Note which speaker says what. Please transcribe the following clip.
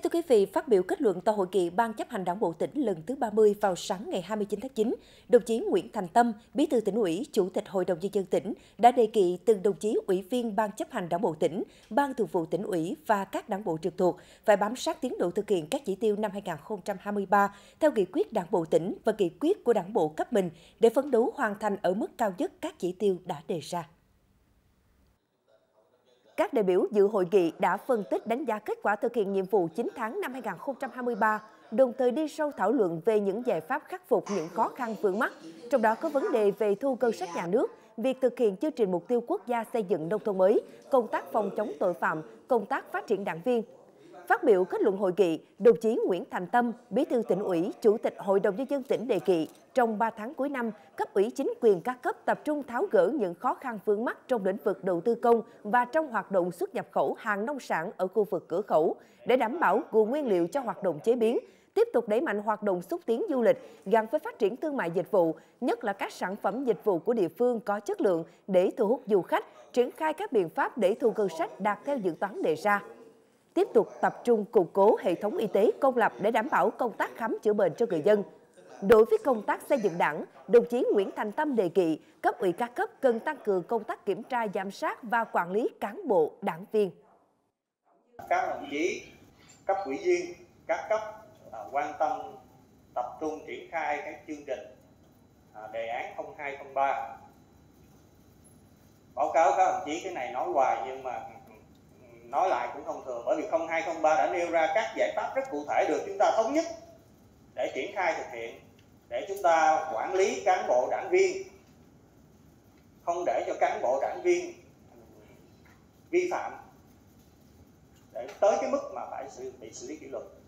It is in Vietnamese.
Speaker 1: thưa quý vị, phát biểu kết luận tại hội nghị Ban chấp hành Đảng bộ tỉnh lần thứ 30 vào sáng ngày 29 tháng 9, đồng chí Nguyễn Thành Tâm, Bí thư Tỉnh ủy, Chủ tịch Hội đồng nhân dân tỉnh đã đề nghị từng đồng chí ủy viên Ban chấp hành Đảng bộ tỉnh, Ban thường vụ Tỉnh ủy và các đảng bộ trực thuộc phải bám sát tiến độ thực hiện các chỉ tiêu năm 2023 theo nghị quyết Đảng bộ tỉnh và nghị quyết của Đảng bộ cấp mình để phấn đấu hoàn thành ở mức cao nhất các chỉ tiêu đã đề ra. Các đại biểu dự hội nghị đã phân tích đánh giá kết quả thực hiện nhiệm vụ 9 tháng năm 2023, đồng thời đi sâu thảo luận về những giải pháp khắc phục những khó khăn vướng mắc, trong đó có vấn đề về thu ngân sách nhà nước, việc thực hiện chương trình mục tiêu quốc gia xây dựng nông thôn mới, công tác phòng chống tội phạm, công tác phát triển đảng viên. Phát biểu kết luận hội nghị, đồng chí Nguyễn Thành Tâm, Bí thư Tỉnh ủy, Chủ tịch Hội đồng nhân dân tỉnh đề nghị trong 3 tháng cuối năm, cấp ủy chính quyền các cấp tập trung tháo gỡ những khó khăn vướng mắc trong lĩnh vực đầu tư công và trong hoạt động xuất nhập khẩu hàng nông sản ở khu vực cửa khẩu để đảm bảo nguồn nguyên liệu cho hoạt động chế biến, tiếp tục đẩy mạnh hoạt động xúc tiến du lịch gắn với phát triển thương mại dịch vụ, nhất là các sản phẩm dịch vụ của địa phương có chất lượng để thu hút du khách, triển khai các biện pháp để thu ngân sách đạt theo dự toán đề ra. Tiếp tục tập trung củng cố hệ thống y tế công lập để đảm bảo công tác khám chữa bệnh cho người dân. Đối với công tác xây dựng đảng, đồng chí Nguyễn Thành Tâm đề nghị cấp ủy các cấp cần tăng cường công tác kiểm tra, giám sát và quản lý cán bộ, đảng viên.
Speaker 2: Các đồng chí cấp ủy viên các cấp quan tâm tập trung triển khai các chương trình đề án 0203. Báo cáo các đồng chí, cái này nói hoài nhưng mà nói lại cũng không thừa, bởi vì 0203 đã nêu ra các giải pháp rất cụ thể được chúng ta thống nhất để triển khai thực hiện, để chúng ta quản lý cán bộ đảng viên, không để cho cán bộ đảng viên vi phạm để tới cái mức mà phải bị xử lý kỷ luật.